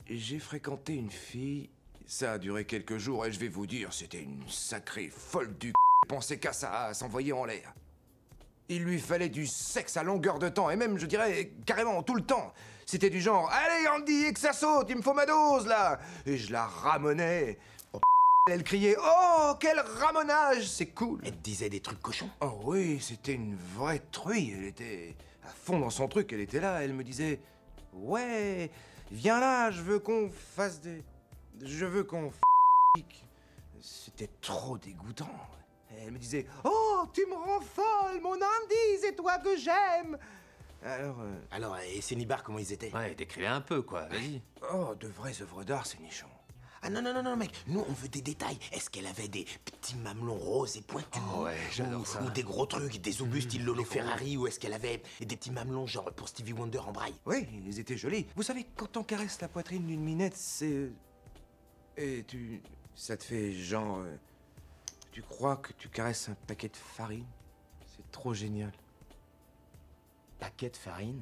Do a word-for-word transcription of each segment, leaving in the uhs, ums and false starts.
j'ai fréquenté une fille. Ça a duré quelques jours et je vais vous dire, c'était une sacrée folle du c***. Pensait qu'à ça, à s'envoyer en l'air. Il lui fallait du sexe à longueur de temps, et même, je dirais, carrément, tout le temps. C'était du genre, allez Andy, et que ça saute, il me faut ma dose, là. Et je la ramenais. Oh, elle criait, oh, quel ramonage, c'est cool. Elle te disait des trucs cochons? Oh oui, c'était une vraie truie, elle était à fond dans son truc, elle était là, elle me disait, ouais, viens là, je veux qu'on fasse des... Je veux qu'on f***. C'était trop dégoûtant. Elle me disait, oh, tu me rends folle, mon Andy, c'est toi que j'aime. Alors... Euh... Alors, et ces nibards, comment ils étaient? Ouais, décris-les un peu, quoi, vas-y. Oh, de vraies œuvres d'art, ces nichons. Ah non, non, non, non, mec, nous, on veut des détails. Est-ce qu'elle avait des petits mamelons roses et pointus? Oh ouais, j'adore ça. Ou des gros trucs, des obus style Lolo Ferrari, ou est-ce qu'elle avait des petits mamelons genre pour Stevie Wonder en braille? Oui, ils étaient jolis. Vous savez, quand on caresse la poitrine d'une minette, c'est... Et tu... ça te fait genre... Euh... Tu crois que tu caresses un paquet de farine? C'est trop génial. Paquet de farine?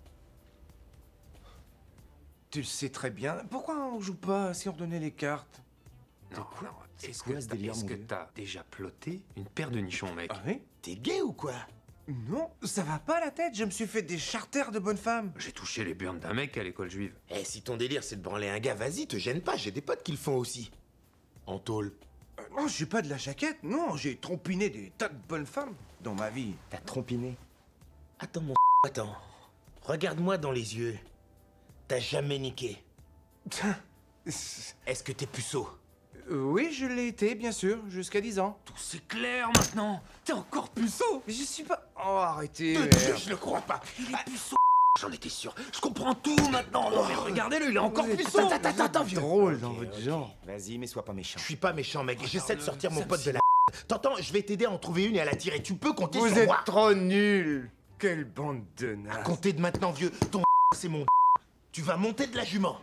Tu le sais très bien. Pourquoi on joue pas si on donnait les cartes? Non, quoi? non, C'est est-ce quoi que ce t'as- délire, Est-ce mon que vieux? t'as déjà ploté une paire de nichons, mec? Ah oui? T'es gay ou quoi? Non, ça va pas la tête. Je me suis fait des charters de bonnes femmes. J'ai touché les burnes d'un mec à l'école juive. Eh, si ton délire c'est de branler un gars, vas-y, te gêne pas, j'ai des potes qui le font aussi. En tôle. Euh, non, j'ai pas de la jaquette. Non, j'ai trompiné des tas de bonnes femmes dans ma vie. T'as trompiné? Attends, mon attends. Regarde-moi dans les yeux. T'as jamais niqué. Est-ce que t'es puceau? Euh, oui, je l'ai été, bien sûr, jusqu'à dix ans. Tout c'est clair maintenant. T'es encore puceau. Mais je suis pas... Oh, arrêtez. De merde. Dieu, je le crois pas. Il est puceau. J'en étais sûr. Je comprends tout maintenant. Non mais regardez-le, il est encore Vous êtes- puceau. Attends, attends, attends, vieux. Drôle dans votre genre. Vas-y, mais sois pas méchant. Je suis pas méchant, mec. J'essaie de sortir mon pote de la... T'entends, je vais t'aider à en trouver une et à la tirer. Tu peux compter Vous sur êtes moi. trop nuls. Quelle bande de À nazes. compter de maintenant, vieux. Ton c'est mon... Tu vas monter de la jument.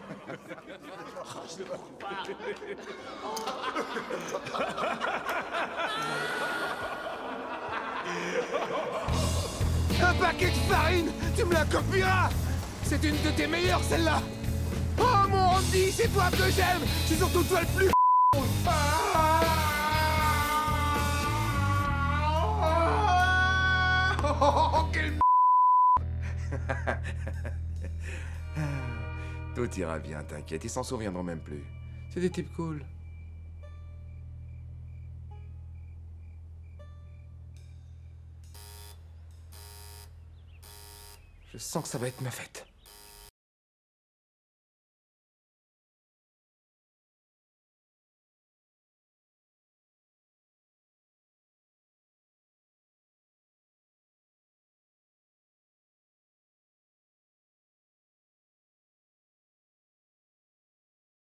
Un paquet de farine. Tu me la copieras. C'est une de tes meilleures, celle-là. Oh, mon Andy, c'est toi que j'aime. C'est surtout toi le plus... Oh, quel... Tout ira bien, t'inquiète, ils s'en souviendront même plus. C'est des types cool. Je sens que ça va être ma fête.